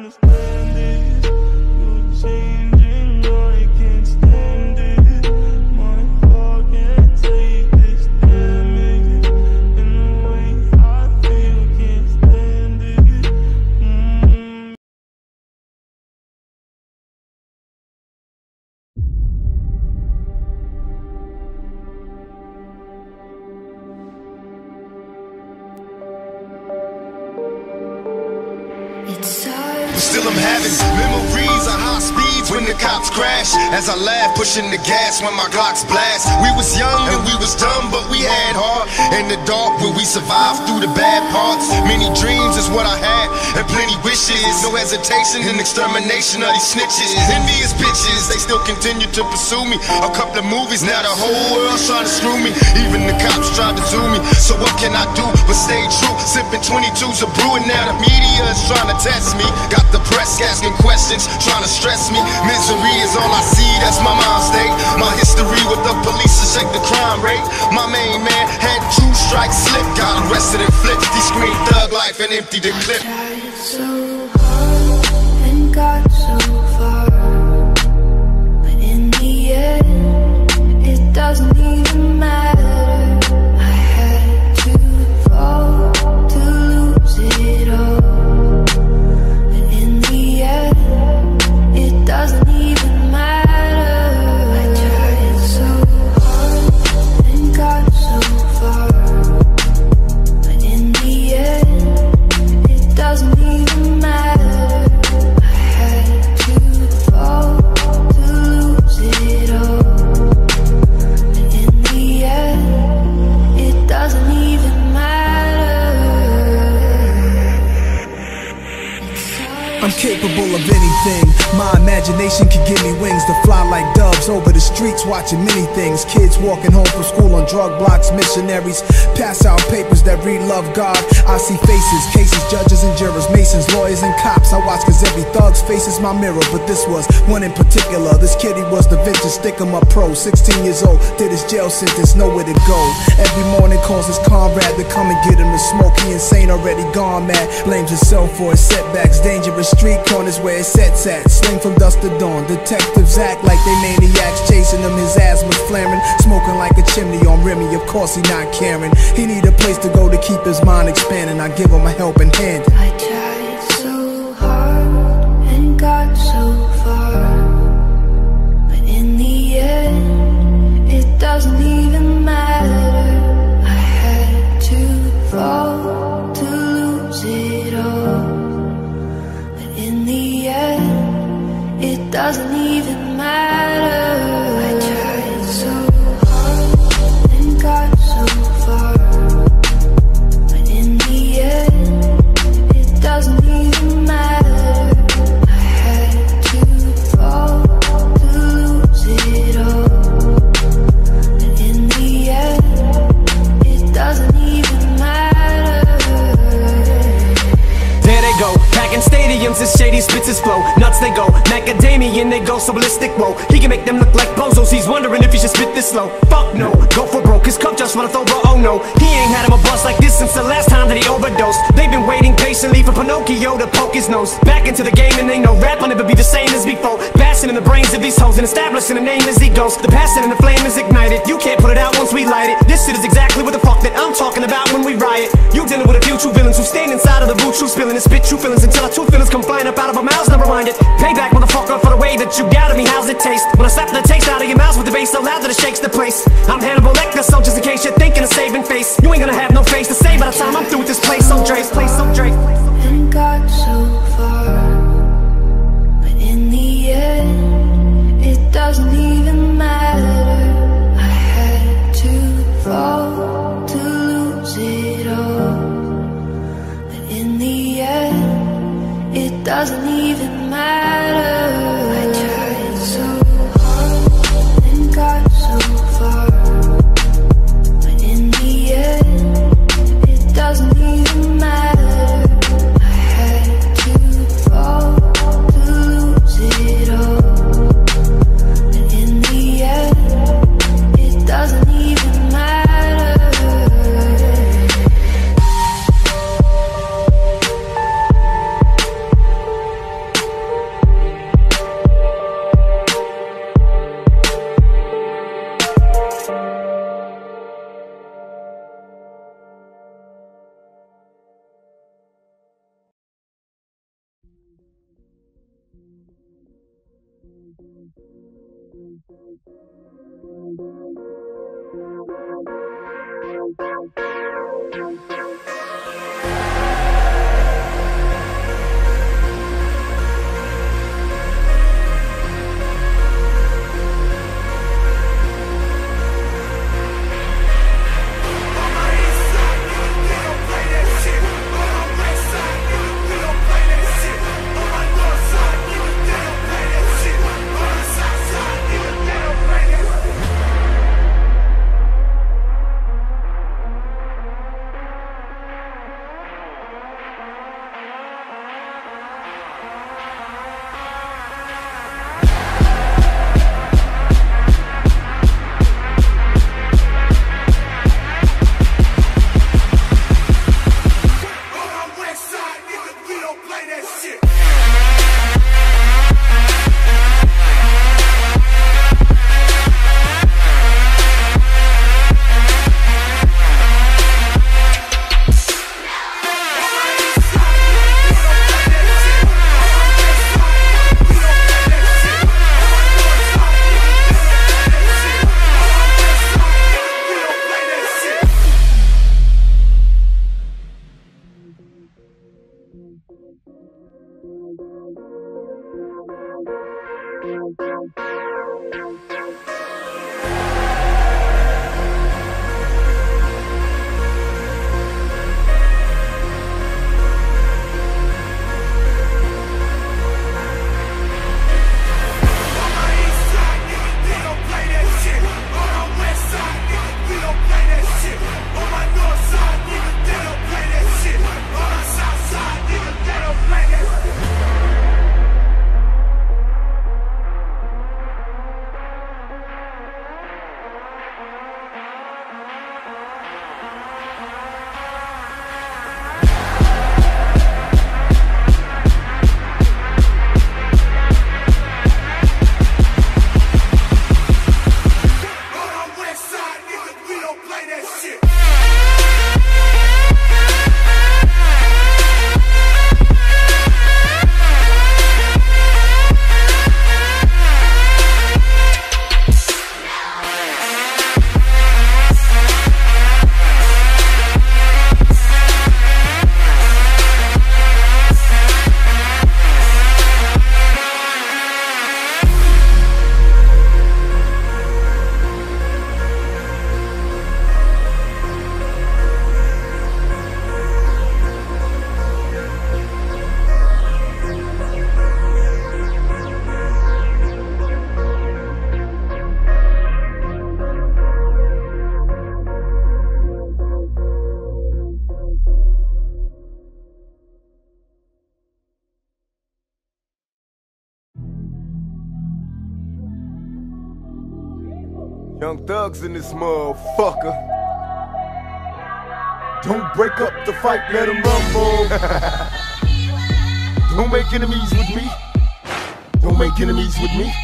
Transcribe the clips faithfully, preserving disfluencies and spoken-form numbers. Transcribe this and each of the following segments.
understand it. You're changing, I can't stand it. My heart can't take this damage. And the way I feel, can't stand it. Mm-hmm. Still I'm having memories of high speeds when the cops crash. As I laugh, pushing the gas when my Glocks blast. We was young and we was dumb, but we had heart. In the dark where we survived through the bad parts. Many dreams is what I had, and plenty wishes. No hesitation in extermination of these snitches. Envious bitches, they still continue to pursue me. A couple of movies, now the whole world's trying to screw me. Even the cops tried to do me. So what can I do but stay true? Sipping twenty-twos of brewing, now the media is trying to test me. Got the press asking questions, trying to stress me. Misery is all I see, that's my mind state. My history with the police to shake the crime rate. My main man had two strikes slip, got arrested and flipped. He screamed thug life and emptied the clip. Tried so hard and got so far, but in the end, it doesn't even matter. I had to fall to lose it all. Doesn't even matter. I tried so hard and got so far, but in the end, it doesn't even matter. I had to fall to lose it all, but in the end, it doesn't even matter. I'm capable of anything. My imagination can give me wings to fly like doves over the streets, watching many things. Kids walking home from school on drug blocks, missionaries pass out papers that read love God. I see faces, cases, judges and jurors, masons, lawyers and cops. I watch cause every thug's face is my mirror, but this was one in particular. This kid, he was the vintage stick 'em up pro, sixteen years old, did his jail sentence, nowhere to go. Every morning calls his comrade to come and get him to smoke. He insane, already gone mad, blames himself for his setbacks. Dangerous street corners where his sets at. Sling from dusk to dawn, detectives act like they maniacs, chasing him, his asthma's flaring, smoking like a chimney on Remy, of course he not caring. He need a place to go to keep his mind expanding, I give him a helping hand. I tried so hard and got so far, but in the end, it doesn't even matter. I had to fall to lose it all, but in the end, it doesn't even matter. I tried so hard and got so far, but in the end, it doesn't even matter. I had to fall to lose it all, but in the end, it doesn't even matter. There they go, packing stadiums as shady spits his flow. Nuts they go, macadamian they go, so ballistic, whoa. He can make them look like bozos, he's wondering if he should spit this slow. Fuck no, go for broke, his cup just runneth over, oh no. He ain't had him a bust like this since the last time that he overdosed. They've been waiting patiently for Pinocchio to poke his nose back into the game, and they know rap will never be the same as before. Bashing in the brains of these hoes and establishing a name as he goes. The passion and the flame is ignited, you can't put it out once we light it. This shit is exactly what the fuck that I'm talking about when we riot. You dealing with a few true villains who stand inside of the boot, true spilling and spit true feelings until our true feelings come flying up out of our mouths, never mind it. Payback, motherfucker, for the way that you doubted me, how's it taste? When I slap the taste out of your mouth with the bass so loud that it shakes the place. I'm Hannibal Lecter, so just in case you're thinking of saving face, you ain't gonna have no face to say by the time I'm through with this place. So Dre, place so Dre. And got so far, but in the end, it doesn't even matter. I had to fall to lose it all, but in the end, it doesn't even matter. I tried so hard and got so far, but in the end, it doesn't even matter. I had to fall to lose it all, but in the end, it doesn't even matter. Young thugs in this motherfucker. Don't break up the fight, let them rumble. Don't make enemies with me. Don't make enemies with me.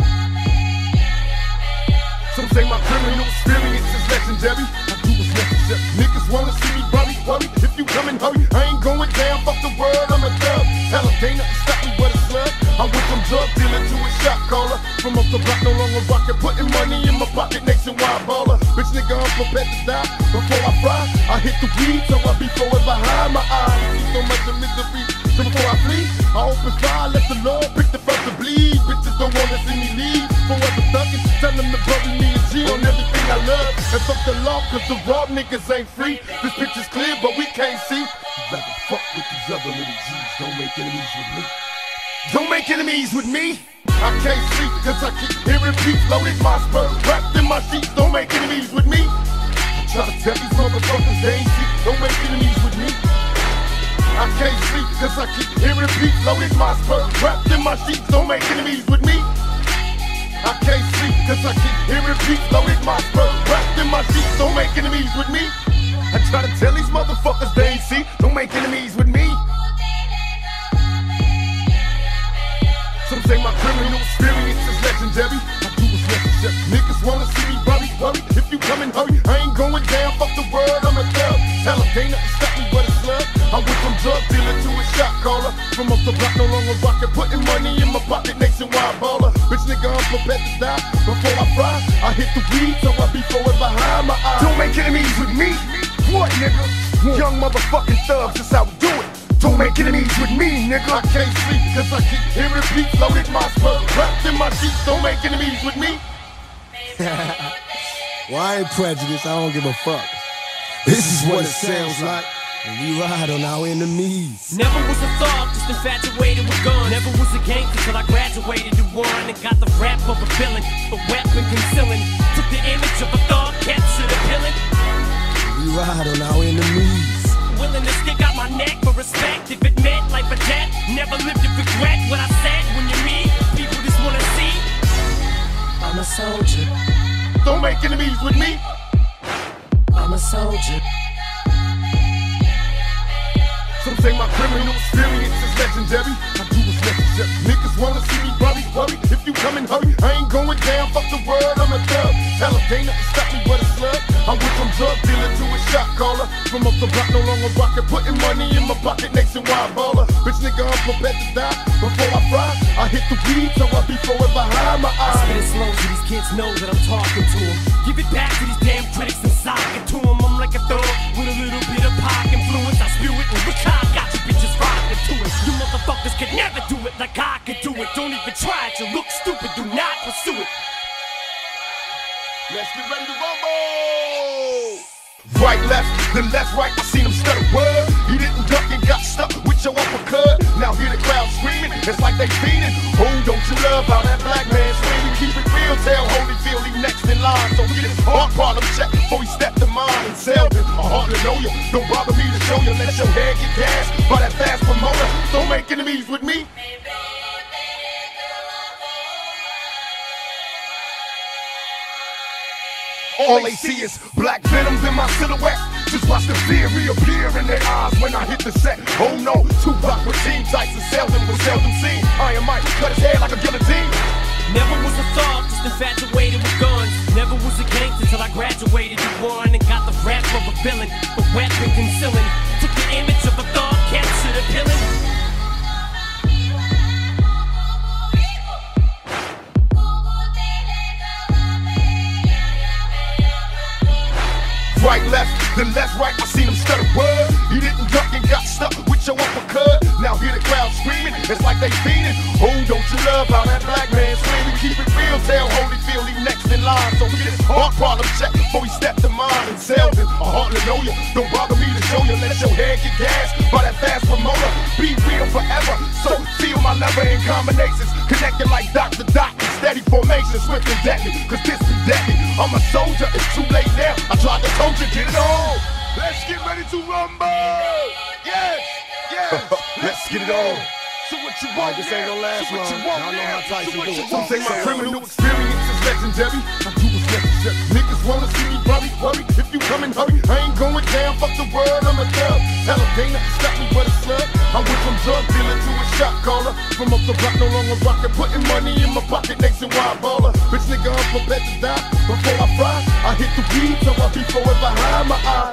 Some say my criminal experience is legendary. I do what's necessary. Niggas wanna see me worry, worry. If you come and hurry, I ain't going down. Fuck the world, I'm a thug. Hell, ain't nothing stop me but a slug. I went from drug dealer to a shot caller. From up the block, no longer rockin', putting money in my pocket, nationwide baller. Bitch nigga, I'm prepared to die. Before I fry, I hit the weed, so I be forever high. My eyes see so much of misery. So before I flee, I open fire, let the Lord pick the first to bleed. Bitches don't wanna see me leave. Forever thuggin', tell them to bury me a G on everything I love. And fuck the law, cause the raw niggas ain't free. This picture's clear, but we can't see. You rather fuck with these other little G's. Don't make enemies with me. Don't make enemies with me. I can't sleep cause I keep hearing beats loaded my spurs wrapped in my sheets. Don't make enemies with me. I try to tell these motherfuckers they ain't see. Don't make enemies with me. I can't sleep cause I keep hearing beats loaded my spurs wrapped in my sheets. Don't make enemies with me. I can't sleep cause I keep hearing beats loaded my spurs wrapped in my sheets. Don't make enemies with me. I try to tell these motherfuckers they ain't see. Don't make enemies with me. Some say my criminal experience is legendary. I do what's necessary. Niggas wanna see me worry, worry. If you come and hurry, I ain't going down. Fuck the world, I'm a thug. Hell, ain't nothing stop me but a slug. I went from drug dealer to a shot caller. From off the block, no longer rockin', putting money in my pocket, nationwide baller. Bitch nigga, I'm prepared to die before I fry. I hit the weed, so I be forever behind my eyes. Don't make enemies with me. What, nigga? Young motherfucking thugs, that's how we do it. Don't make enemies with me, nigga. I can't sleep, cause I keep hearing beats loaded my spur. Wrapped in my sheets, don't make enemies with me. Well, I ain't prejudiced, I don't give a fuck. This is what it sounds like when we ride on our enemies. Never was a thug, just infatuated with guns. Never was a gangster till I graduated to one and got the rap of a villain, the weapon concealing. Took the image of a thug, captured a villain. We ride on our enemies. Willing to stick out my neck for respect if it meant life or death. Never lived to regret what I said. When you meet people just wanna see I'm a soldier. Don't make enemies with me. I'm a soldier. Some say my criminal experience is legendary. I do what's necessary. Niggas wanna see me worry, worry. If you come and hurry, I ain't going down. Fuck the world, I'm a thug. Tell them they nothing stop me but a slug. I went from drug dealer to a shot caller. From off the block, no longer rockin', putting money in my pocket, nationwide baller. Bitch nigga, I'm prepared to die before I fry. I hit the weed, so I be forever behind my eyes. I spit it slow so these kids know that I'm talking to them. Give it back to these damn critics and sock it to them. I'm like a thug with a little bit of pop influence. I spew it and look how I got you bitches rockin' to it. You motherfuckers could never do it like I could do it. Don't even try it, you look stupid, do not pursue it. Let's get ready to rumble! Right, left, then left, right, I seen him stutter word. He didn't duck and got stuck with your uppercut. Now hear the crowd screaming, it's like they feeding. Oh, don't you love how that black man screaming? Keep it real, tell Holyfield he next in line. So get his heart problem check before he stepped to mine and Selvin. I hardly know you, don't bother me to show you. Let your head get gas by that fast promoter. Don't make enemies with me. All they see is black venoms in my silhouette. Just watch the fear reappear in their eyes when I hit the set. Oh no, Tupac with team tights and seldom was seldom seen. Iron Mike cut his head like a guillotine. Never was a thug, just infatuated with guns. Never was a gangster till I graduated to one and got the rap of a villain, the weapon concealing. Took the image of a thug, captured a villain. Right, left, then left, right, I seen him stutter word. He didn't duck and got stuck with your uppercut. Now hear the crowd screaming, it's like they feeding. Oh, don't you love how that black man screaming? Keep it real, tell Holyfield he next in line. So get his heart problem check before he stepped to mine and Selvin. I hardly know you, don't bother me to show you. Let your head get gas by that fast promoter. Be real forever, so feel my lever in combinations. Connected like Doctor Doc, steady formation, swift and deadly. Cause this be deadly, I'm a soldier, it's too late now. I tried to told you, get it on. Let's get ready to rumble. Yes, yes, let's get it on. So what you want, this ain't gonna last so what long. you want Y'all know now? how Tyson So what do you it. want? Say my criminal experience is legendary. I do what's necessary. Niggas wanna see me worry, worry. If you come and hurry, I ain't going down. Fuck the world, I'm a thug. Tell them they nothing stop me but a slug. I went from drug dealer to a shot caller. From off the block, no longer rockin', putting money in my pocket, nationwide baller. Bitch nigga, I'm prepared to die before I fry. I hit the weed, so I be forever behind my eye.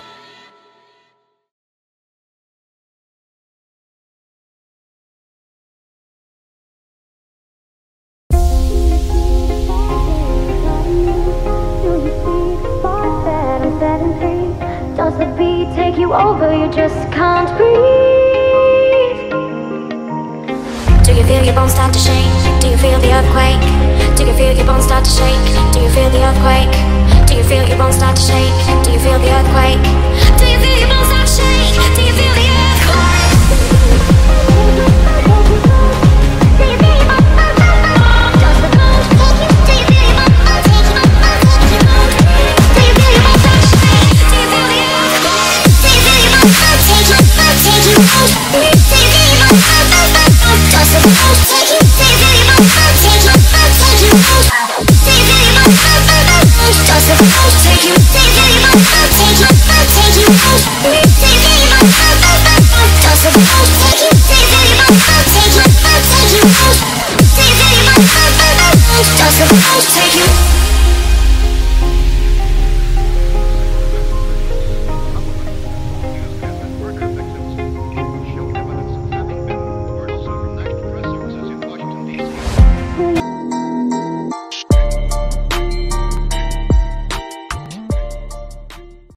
Does the beat take you over? You just can't breathe. Do you feel your bones start to shake? Do you feel the earthquake? Do you feel your bones start to shake? Do you feel the earthquake? Do you feel your bones start to shake? Do you feel the earthquake? Do you feel your bones start to shake? Do you feel the earthquake? Do you feel your bones? Does the bones take you? Do you feel your bones take you? Do you feel your bones start to shake? Do you feel the earthquake? Do you feel your bones take you? Take you out? Do you feel your bones? Does the bones take you? Do you feel your bones take you? Take you out? Do you feel your bones? Does the bones take you? Do you feel your bones take you? Take you out? Do you feel your bones? Does the bones take you? Do you feel your bones take you? Take you out? Do you feel your bones? Does the bones take you?